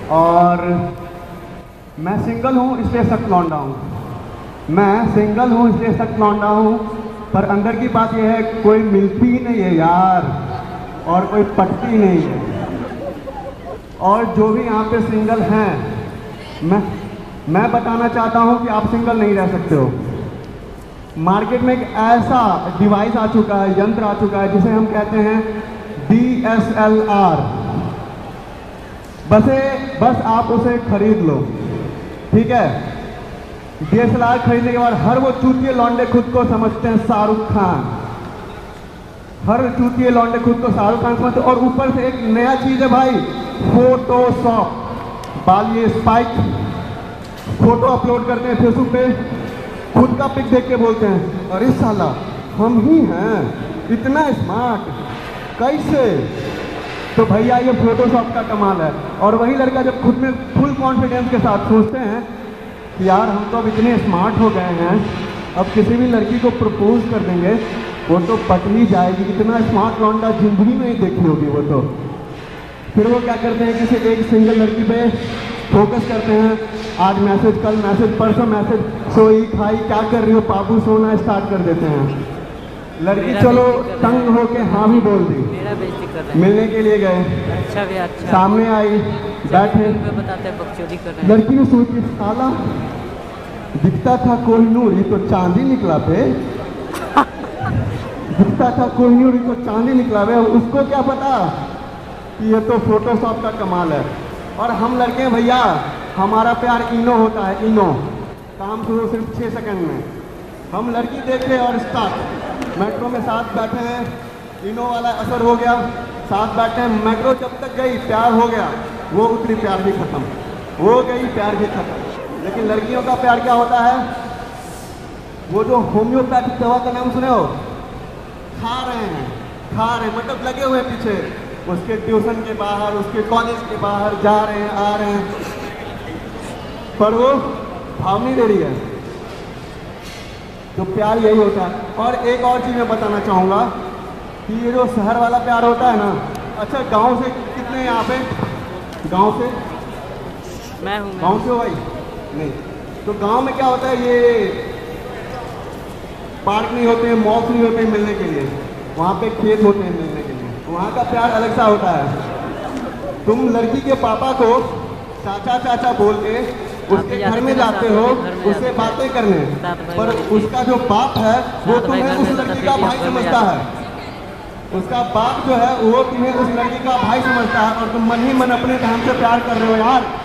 और मैं सिंगल हूँ इसलिए सख्त लौंडा हूँ। मैं सिंगल हूँ इसलिए सख्त लौंडा हूँ, पर अंदर की बात यह है कोई मिलती ही नहीं है यार, और कोई पटती नहीं है। और जो भी यहाँ पे सिंगल हैं, मैं बताना चाहता हूँ कि आप सिंगल नहीं रह सकते हो। मार्केट में एक ऐसा डिवाइस आ चुका है, यंत्र आ चुका है, जिसे हम कहते हैं DSLR। बस आप उसे खरीद लो, ठीक है। DSLR खरीदने के बाद हर वो चूतिए लौंडे खुद को समझते हैं शाहरुख खान, हर चूतिए लौंडे खुद को शाहरुख खान समझते। और ऊपर से एक नया चीज है भाई, फोटोशॉप। बाल ये स्पाइक, फोटो अपलोड करते हैं फेसबुक पे, खुद का पिक देख के बोलते हैं अरे साला हम ही हैं, इतना स्मार्ट कैसे। तो भैया ये फोटोशॉप का कमाल है। और वही लड़का जब खुद में फुल कॉन्फिडेंस के साथ सोचते हैं कि यार हम तो अब इतने स्मार्ट हो गए हैं, अब किसी भी लड़की को प्रपोज कर देंगे वो तो पट ही जाएगी, इतना स्मार्ट लौंडा जिंदगी में नहीं देखी होगी वो तो। फिर वो क्या करते हैं, किसी एक सिंगल लड़की पे फोकस करते हैं, आज मैसेज, कल मैसेज, परसों मैसेज, सोई खाई क्या कर रही हो पापू, सोना स्टार्ट कर देते हैं। लड़की चलो तंग हो के हाँ भी बोल दी, मिलने के लिए गए, अच्छा, सामने आई, बैठे, लड़की ने सोची साला दिखता था कोहिनूर, ये तो चांदी निकला पे, दिखता था कोहिनूर, ये तो चांदी निकला पे। उसको क्या पता कि ये तो फोटोशॉप का कमाल है। और हम लड़के भैया, हमारा प्यार इनो होता है, इनो, काम शुरू सिर्फ 6 सेकंड में। हम लड़की देखे और स्टार्ट, मेट्रो में साथ बैठे हैं, इनो वाला असर हो गया, साथ बैठे हैं, मेट्रो जब तक गई प्यार हो गया, वो उतनी प्यार भी खत्म, हो गई प्यार भी खत्म। लेकिन लड़कियों का प्यार क्या होता है, वो जो होम्योपैथिक दवा का नाम सुने हो, खा रहे हैं मतलब लगे हुए पीछे, उसके ट्यूशन के बाहर, उसके कॉलेज के बाहर जा रहे हैं, आ रहे हैं, पर वो भाव नहीं दे रही है। तो प्यार यही होता है। और एक और चीज़ मैं बताना चाहूँगा कि ये जो शहर वाला प्यार होता है ना, अच्छा गांव से कितने यहाँ पे, गांव से मैं हूँ, गांव से हो भाई? नहीं। तो गांव में क्या होता है, ये पार्क नहीं होते हैं, मॉल नहीं होते हैं मिलने के लिए, वहाँ पे खेत होते हैं मिलने के लिए, वहाँ का प्यार अलग सा होता है। तुम लड़की के पापा को चाचा चाचा बोल के उसके घर में जाते हो, उससे बातें करने, पर उसका जो बाप है वो तुम्हें उस लड़की का भाई समझता है, उसका बाप जो है वो तुम्हें उस लड़की का भाई समझता है, और तुम मन ही मन अपने ढंग से प्यार कर रहे हो यार।